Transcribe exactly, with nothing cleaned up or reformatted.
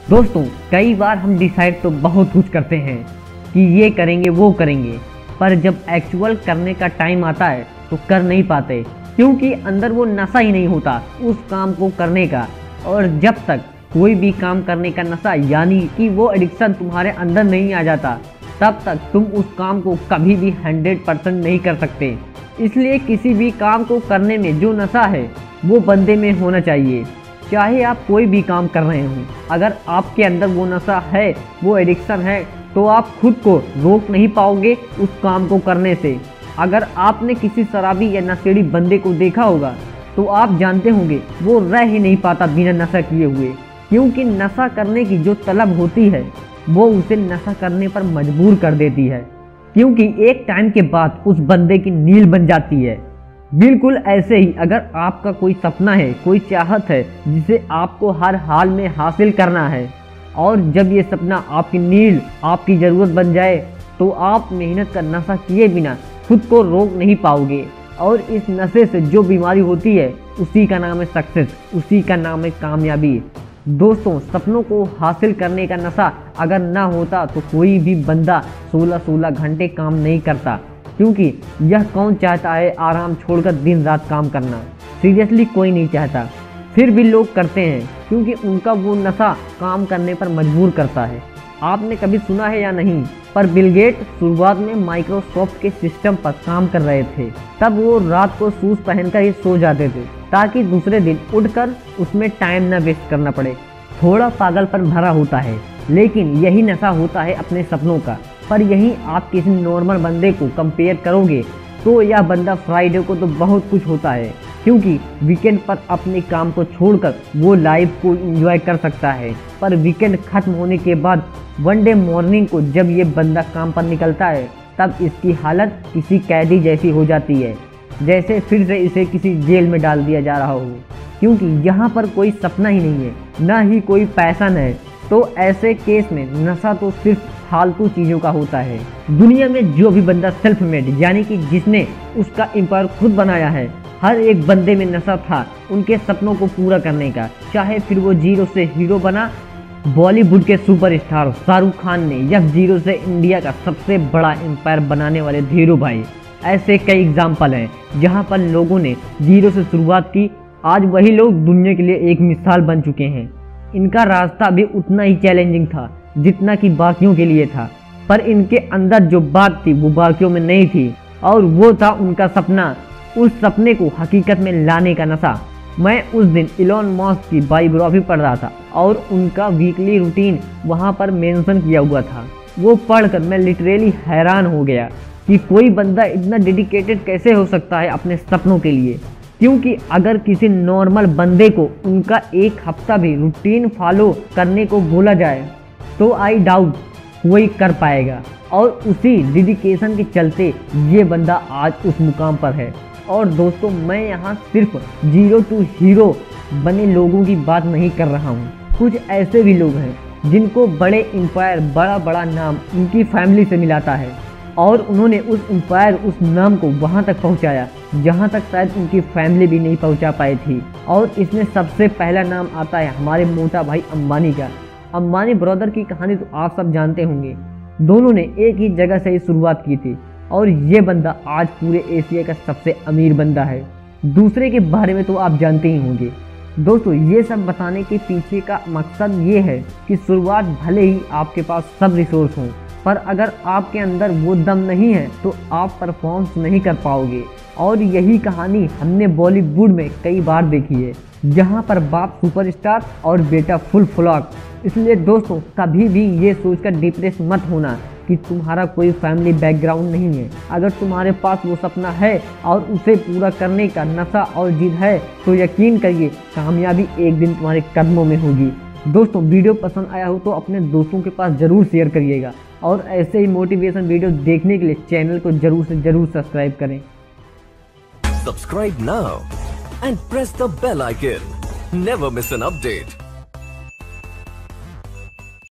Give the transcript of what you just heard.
दोस्तों कई बार हम डिसाइड तो बहुत कुछ करते हैं कि ये करेंगे वो करेंगे, पर जब एक्चुअल करने का टाइम आता है तो कर नहीं पाते, क्योंकि अंदर वो नशा ही नहीं होता उस काम को करने का। और जब तक कोई भी काम करने का नशा यानी कि वो एडिक्शन तुम्हारे अंदर नहीं आ जाता, तब तक तुम उस काम को कभी भी हंड्रेड परसेंट नहीं कर सकते। इसलिए किसी भी काम को करने में जो नशा है वो बंदे में होना चाहिए, चाहे आप कोई भी काम कर रहे हो। अगर आपके अंदर वो नशा है, वो एडिक्शन है, तो आप खुद को रोक नहीं पाओगे उस काम को करने से। अगर आपने किसी शराबी या नशेड़ी बंदे को देखा होगा तो आप जानते होंगे वो रह ही नहीं पाता बिना नशा किए हुए, क्योंकि नशा करने की जो तलब होती है वो उसे नशा करने पर मजबूर कर देती है, क्योंकि एक टाइम के बाद उस बंदे की नील बन जाती है। बिल्कुल ऐसे ही अगर आपका कोई सपना है, कोई चाहत है जिसे आपको हर हाल में हासिल करना है, और जब ये सपना आपकी नीड, आपकी ज़रूरत बन जाए, तो आप मेहनत का नशा किए बिना खुद को रोक नहीं पाओगे। और इस नशे से जो बीमारी होती है उसी का नाम है सक्सेस, उसी का नाम है कामयाबी। दोस्तों सपनों को हासिल करने का नशा अगर ना होता तो कोई भी बंदा सोलह सोलह घंटे काम नहीं करता, क्योंकि यह कौन चाहता है आराम छोड़कर दिन रात काम करना। सीरियसली कोई नहीं चाहता, फिर भी लोग करते हैं क्योंकि उनका वो नशा काम करने पर मजबूर करता है। आपने कभी सुना है या नहीं, पर बिल गेट शुरुआत में माइक्रोसॉफ्ट के सिस्टम पर काम कर रहे थे। तब वो रात को शूज पहनकर ही सो जाते थे ताकि दूसरे दिन उठकर उसमें टाइम न वेस्ट करना पड़े। थोड़ा पागलपन भरा होता है, लेकिन यही नशा होता है अपने सपनों का। पर यही आप किसी नॉर्मल बंदे को कंपेयर करोगे तो यह बंदा फ्राइडे को तो बहुत कुछ होता है, क्योंकि वीकेंड पर अपने काम को छोड़कर वो लाइफ को एंजॉय कर सकता है। पर वीकेंड खत्म होने के बाद वन डे मॉर्निंग को जब ये बंदा काम पर निकलता है, तब इसकी हालत किसी कैदी जैसी हो जाती है, जैसे फिर से इसे किसी जेल में डाल दिया जा रहा हो, क्योंकि यहाँ पर कोई सपना ही नहीं है, ना ही कोई पैशन है। तो ऐसे केस में नशा तो सिर्फ फालतू चीज़ों का होता है। दुनिया में जो भी बंदा सेल्फ मेड यानी कि जिसने उसका एम्पायर खुद बनाया है, हर एक बंदे में नशा था उनके सपनों को पूरा करने का। चाहे फिर वो जीरो से हीरो बना, बॉलीवुड के सुपरस्टार शाहरुख खान ने, या जीरो से इंडिया का सबसे बड़ा एम्पायर बनाने वाले धीरू भाई। ऐसे कई एग्जाम्पल हैं जहाँ पर लोगों ने जीरो से शुरुआत की। आज वही लोग दुनिया के लिए एक मिसाल बन चुके हैं। इनका रास्ता भी उतना ही चैलेंजिंग था जितना कि बाकियों के लिए था, पर इनके अंदर जो बात थी वो बाकियों में नहीं थी, और वो था उनका सपना, उस सपने को हकीकत में लाने का नशा। मैं उस दिन इलॉन मस्क की बायोग्राफी पढ़ रहा था और उनका वीकली रूटीन वहाँ पर मेंशन किया हुआ था। वो पढ़कर मैं लिटरली हैरान हो गया कि कोई बंदा इतना डेडिकेटेड कैसे हो सकता है अपने सपनों के लिए, क्योंकि अगर किसी नॉर्मल बंदे को उनका एक हफ्ता भी रूटीन फॉलो करने को बोला जाए तो आई डाउट कोई कर पाएगा। और उसी डेडिकेशन के चलते ये बंदा आज उस मुकाम पर है। और दोस्तों मैं यहाँ सिर्फ जीरो टू हीरो बने लोगों की बात नहीं कर रहा हूँ। कुछ ऐसे भी लोग हैं जिनको बड़े एम्पायर, बड़ा बड़ा नाम उनकी फैमिली से मिलाता है, और उन्होंने उस एम्पायर, उस नाम को वहाँ तक पहुँचाया जहाँ तक शायद उनकी फैमिली भी नहीं पहुँचा पाई थी। और इसमें सबसे पहला नाम आता है हमारे मोटा भाई अंबानी का। अंबानी ब्रदर की कहानी तो आप सब जानते होंगे। दोनों ने एक ही जगह से ही शुरुआत की थी, और ये बंदा आज पूरे एशिया का सबसे अमीर बंदा है। दूसरे के बारे में तो आप जानते ही होंगे। दोस्तों ये सब बताने के पीछे का मकसद ये है कि शुरुआत भले ही आपके पास सब रिसोर्स हों, पर अगर आपके अंदर वो दम नहीं है तो आप परफॉर्म नहीं कर पाओगे। और यही कहानी हमने बॉलीवुड में कई बार देखी है, जहाँ पर बाप सुपरस्टार और बेटा फुल फ्लॉप। इसलिए दोस्तों कभी भी ये सोचकर डिप्रेस मत होना कि तुम्हारा कोई फैमिली बैकग्राउंड नहीं है। अगर तुम्हारे पास वो सपना है और उसे पूरा करने का नशा और जिद है, तो यकीन करिए कामयाबी एक दिन तुम्हारे कदमों में होगी। दोस्तों वीडियो पसंद आया हो तो अपने दोस्तों के पास ज़रूर शेयर करिएगा, और ऐसे ही मोटिवेशन वीडियो देखने के लिए चैनल को जरूर से जरूर सब्सक्राइब करें। Subscribe now and press the bell icon. Never miss an update.